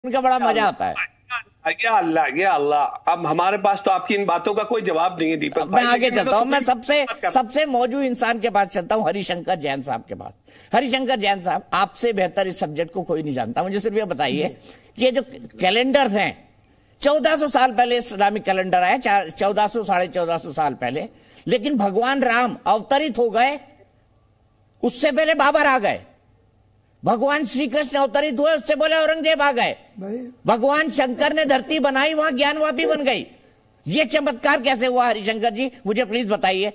उनका बड़ा मजा आता है। या अल्लाह या अल्लाह, अब हमारे पास तो आपकी इन बातों का कोई जवाब नहीं है दीपक भाई। मैं आगे चलता हूँ, मैं सबसे मौजूद इंसान के पास चलता हूँ, हरिशंकर जैन साहब के पास। हरिशंकर जैन साहब, आपसे बेहतर इस सब्जेक्ट को कोई नहीं जानता। मुझे सिर्फ ये बताइए कि ये जो कैलेंडर्स हैं, 1400 साल पहले इस्लामिक कैलेंडर आया, 1400 साढ़े 1400 साल पहले, लेकिन भगवान राम अवतरित हो गए उससे पहले बाबर आ गए। भगवान श्री कृष्ण अवतरित हुए उससे पहले औरंगजेब आ गए। भगवान शंकर ने धरती बनाई, वहां ज्ञानवापी बन गई। ये चमत्कार कैसे हुआ हरिशंकर जी, मुझे प्लीज बताइए।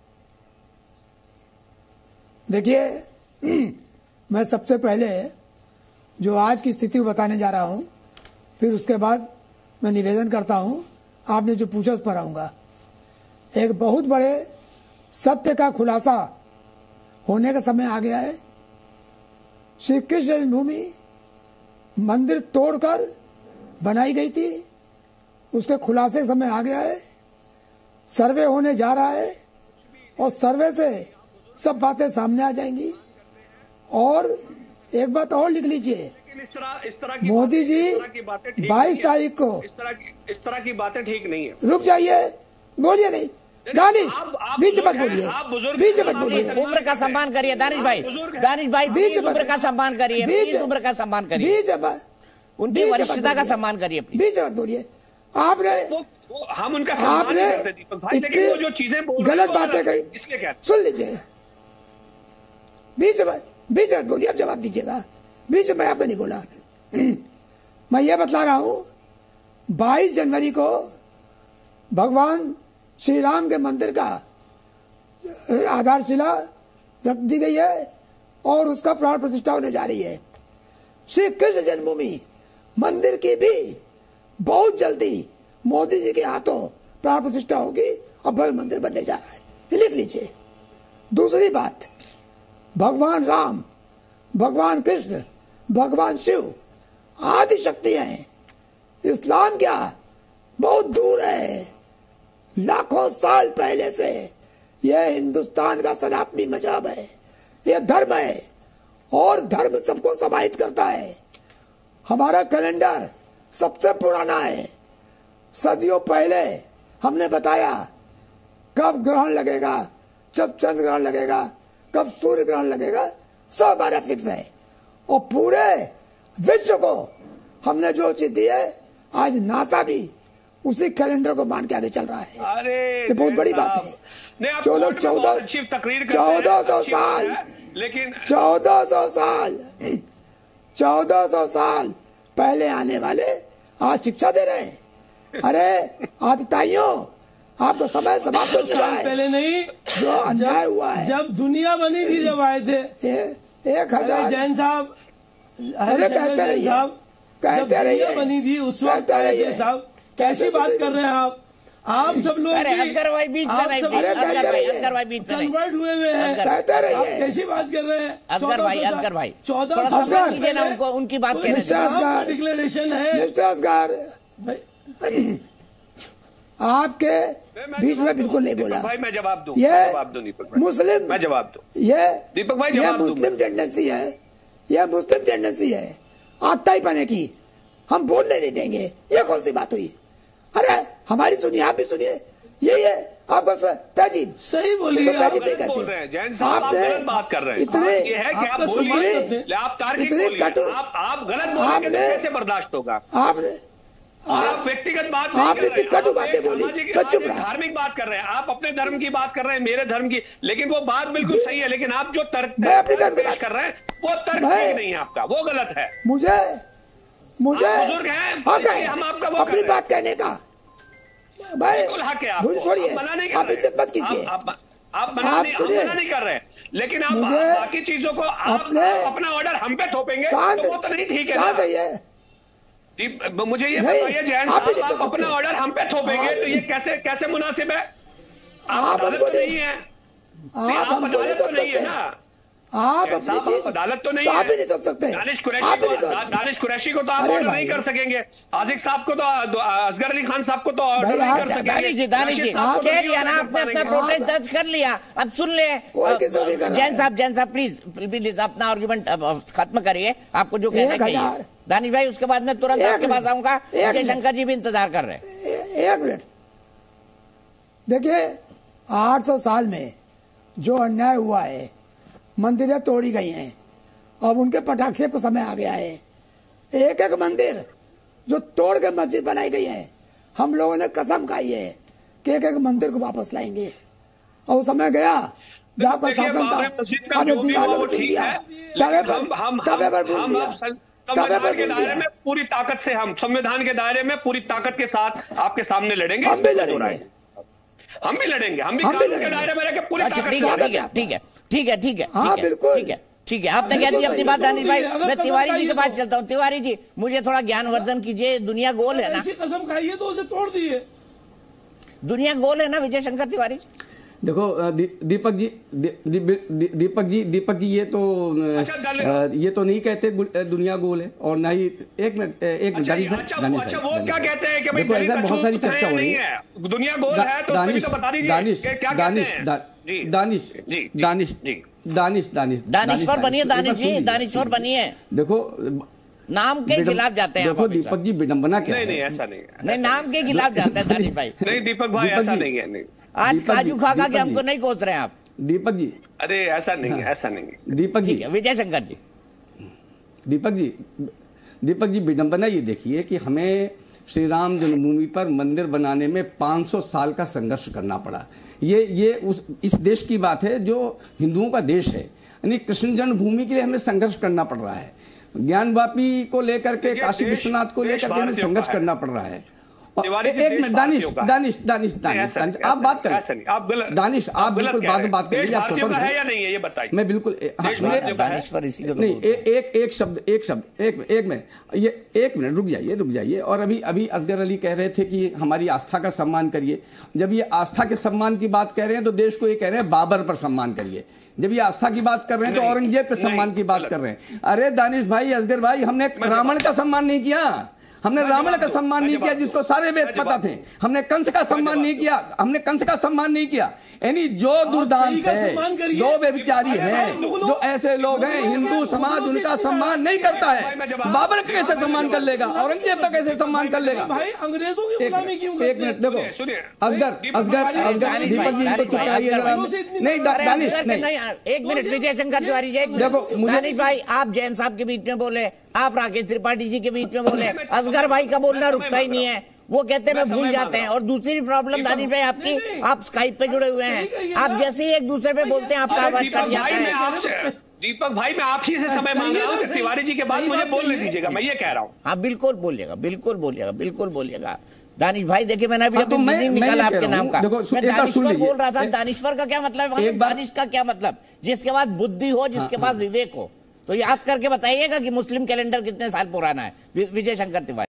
देखिए, मैं सबसे पहले जो आज की स्थिति बताने जा रहा हूं, फिर उसके बाद मैं निवेदन करता हूं, आपने जो पूछा उस पर आऊंगा। एक बहुत बड़े सत्य का खुलासा होने का समय आ गया है। श्री कृष्ण जन्मभूमि मंदिर तोड़कर बनाई गई थी, उसके खुलासे का समय आ गया है। सर्वे होने जा रहा है और सर्वे से सब बातें सामने आ जाएंगी। और एक बात और लिख लीजिए, मोदी जी 22 तारीख को इस तरह की बातें ठीक नहीं है। रुक जाइए, बोलिए नहीं दानिश, बीच मत बोलिए, बीच मत बोलिए। उम्र का सम्मान करिए दानिश भाई, दानिश भाई बीच उम्र का सम्मान करिए, बीच उम्र का सम्मान करिए, उनकी वरिष्ठता का सम्मान करिए। बीच मत बोलिए। आपने हम उनका सम्मान नहीं करते दीपक भाई, लेकिन वो जो चीजें बोल गलत बातें कही, इसलिए क्या सुन लीजिए। बीच मत बोलिए, आप जवाब दीजिएगा। बीच में आपने नहीं बोला। मैं ये बतला रहा हूं, 22 जनवरी को भगवान श्री राम के मंदिर का आधारशिला रख दी गई है और उसका प्राण प्रतिष्ठा होने जा रही है। श्री कृष्ण जन्मभूमि मंदिर की भी बहुत जल्दी मोदी जी के हाथों प्राण प्रतिष्ठा होगी और भव्य मंदिर बनने जा रहा है, ये लिख लीजिए। दूसरी बात, भगवान राम, भगवान कृष्ण, भगवान शिव आदि शक्ति हैं। इस्लाम क्या बहुत दूर है, लाखों साल पहले से यह हिंदुस्तान का सनातनी मजहब है, यह धर्म है और धर्म सबको समाहित करता है। हमारा कैलेंडर सबसे पुराना है। सदियों पहले हमने बताया कब ग्रहण लगेगा, जब चंद्र ग्रहण लगेगा, कब सूर्य ग्रहण लगेगा, सब हमारा फिक्स है। और पूरे विश्व को हमने जो चीज दी है, आज नासा भी उसी कैलेंडर को मान के आगे चल रहा है। अरे ये बहुत बड़ी बात है। चलो 1400 साल, लेकिन 1400 साल पहले आने वाले आज शिक्षा दे रहे हैं। अरे आदिताइयों, आपको समय समाप्त हो चुका है। पहले नहीं, जो अन्याय हुआ है, जब दुनिया बनी थी, जब आए थे 1000 जैन साहब, कहते रहिए, कहते रहिए, बनी थी उस वक्त आए थे साहब। कैसी बात कर रहे हैं आप सब लोग कन्वर्ट हुए हैं, आप कैसी बात कर रहे हैं? असगर भाई 1400 उनको उनकी बात डिक्लेरेशन है। आपके बीच में बिल्कुल नहीं बोला भाई, मैं जवाब दूं, मुस्लिम, मैं जवाब दूं, ये दीपक भाई ये मुस्लिम टेंडेंसी है, ये मुस्लिम टेंडेंसी है आत्ताई पने की। हम बोलने नहीं देंगे, ये कौन सी बात हुई? अरे हमारी सुनिए, आप भी सुनिए, यही है आपका तहजीब। सही बोलिए, तहजीब नहीं कहते। आपने बात कर रहे हैं, इतने ये है कि आप बोलिए, आप तार्किक बोलिए, आप गलत बोलेंगे तो कैसे बर्दाश्त होगा? आपने आप व्यक्तिगत बात नहीं कर रहे हैं, कटु बातें बोली, मैं चुप रहा। धार्मिक बात कर रहे हैं, आप अपने धर्म की बात कर रहे हैं, मेरे धर्म की, लेकिन वो बात बिल्कुल सही है। लेकिन आप जो तर्क पेश कर रहे हैं वो तर्क ठीक नहीं है आपका, वो गलत है। मुझे बुजुर्ग हैं, हम आपका वो अपनी बात कहने का भाई हक है आपको, छोड़िए, आप इज्जत मत कीजिए। आप मना नहीं कर रहे हैं, लेकिन आप बाकी चीजों को आप अपना ऑर्डर हम पे थोपेंगे तो वो तो नहीं ठीक है। मुझे ये बताइए जैन साहब, आप अपना ऑर्डर हम पे थोपेंगे तो ये कैसे मुनासिब है? आप अदालत तो नहीं है, आप अदालत तो नहीं है ना, आप अपनी चीज अदालत तो नहीं आप भी नहीं रोक सकते। दानिश कुरैशी को तो आप ऑर्डर नहीं कर सकेंगे, आसिक साहब को तो, असगर अली खान साहब को तो ऑर्डर नहीं कर सकेंगे। दानिश जी कह दिया ना आपने, अपना प्रोटेस्ट दर्ज कर लिया, अब सुन ले। जैन साहब प्लीज अपना आर्गुमेंट खत्म करिए, आपको जो कहना चाहिए। दानिश भाई उसके बाद मैं तुरंत आपके पास आऊंगा, जयशंकर जी भी इंतजार कर रहे हैं। 1 मिनट देखिए, 800 साल में जो अन्याय हुआ है, मंदिरें तोड़ी गई हैं, अब उनके पटाक्षेप का समय आ गया है। एक एक मंदिर जो तोड़ के मस्जिद बनाई गई है, हम लोगों ने कसम खाई है कि एक एक मंदिर को वापस लाएंगे। और वो समय गया जहाँ पर शासन था, हमें दीवारों को चुन दिया, तवे पर बोल दिया। संविधान के दायरे में पूरी ताकत से, हम संविधान के दायरे में पूरी ताकत के साथ आपके सामने लड़ेंगे। हम भी लड़ेंगे, हम भी कानून के दायरे में रहकर पूरी ताकत से। ठीक है, हाँ बिल्कुल ठीक है, आपने कह दिया अपनी बात। दानिश भाई मैं तिवारी जी के पास चलता हूँ। तिवारी जी मुझे थोड़ा ज्ञानवर्धन कीजिए। दुनिया गोल है ना, कसम खाई है तो उसे तोड़ दिए। दुनिया गोल है ना विजय शंकर तिवारी जी? देखो दीपक जी ये तो नहीं कहते दुनिया गोल है, और ना ही एक मिनट दानिश अच्छा वो क्या कहते हैं कि भाई देखो ऐसा बहुत सारी चर्चा हो रही है, दुनिया गोल है तो बता दीजिए दानिश्वर बनिए, दानिश्वर बनिए। देखो नाम के खिलाफ जाते हैं। देखो दीपक जी विडंबना क्या है? नहीं ऐसा नहीं, नाम के खिलाफ जाते हैं दानिश भाई। नहीं दीपक भाई ऐसा नहीं है। नहीं आज काजू खा के हमको नहीं कोस रहे हैं आप दीपक जी। अरे ऐसा नहीं है, ऐसा नहीं है दीपक जी। विजय शंकर जी, दीपक जी विडंबना ये देखिए कि हमें श्री राम जन्मभूमि पर मंदिर बनाने में 500 साल का संघर्ष करना पड़ा। ये इस देश की बात है जो हिंदुओं का देश है, यानी कृष्ण जन्मभूमि के लिए हमें संघर्ष करना पड़ रहा है। ज्ञानवापी को लेकर के, काशी विश्वनाथ को लेकर के हमें संघर्ष करना पड़ रहा है। एक मिनट दानिश आप बात करें। दानिश आप बिल्कुल बात करिए, आप स्वतंत्र है या नहीं है ये बताइए। मैं बिल्कुल नहीं, एक मिनट रुक जाइए। और अभी असगर अली कह रहे थे कि हमारी आस्था का सम्मान करिए। जब ये आस्था के सम्मान की बात कह रहे हैं तो देश को ये कह रहे हैं बाबर पर सम्मान करिए। जब ये आस्था की बात कर रहे हैं तो औरंगजेब के सम्मान की बात कर रहे हैं। अरे दानिश भाई, असगर भाई, हमने रावण का सम्मान नहीं किया, हमने रावण का सम्मान नहीं किया जिसको सारे वेद पता थे। हमने कंस का सम्मान नहीं किया, यानी जो दुर्दांत है, जो व्यभिचारी है, जो ऐसे लोग हैं, हिंदू समाज उनका सम्मान नहीं करता है। बाबर का कैसे सम्मान कर लेगा? औरंगजेब का कैसे सम्मान कर लेगा? अंग्रेजों की गुलामी क्यों करते हैं? एक मिनट देखो, असगर दीपक जी को चुकाइए जरा। नहीं दानिश नहीं, एक मिनट विजय शंकर तिवारी जी। देखो दानिश भाई, आप जैन साहब के बीच में बोले, आप राकेश त्रिपाठी जी के बीच में बोले, असगर भाई का बोलना रुकता ही नहीं है। वो कहते हैं मैं भूल जाते हैं। और दूसरी प्रॉब्लम दानिश भाई आपकी, आप स्काइप पे जुड़े हुए हैं, आप जैसे ही एक दूसरे पे बोलते हैं आपका आवाज कट जाता है। दीपक भाई मैं आप ही से समय मांग रहा हूँ, तिवारी जी के बाद मुझे बोलने दीजिएगा, मैं ये कह रहा हूँ। हाँ बिल्कुल बोलिएगा दानिश भाई। देखिए मैंने अभी निकाला आपके नाम का, मैं दानिश्वर बोल रहा था। दानिश्वर का क्या मतलब है? दानिश का क्या मतलब? जिसके पास बुद्धि हो, जिसके पास विवेक हो। तो याद करके बताइएगा कि मुस्लिम कैलेंडर कितने साल पुराना है। विजय शंकर तिवारी।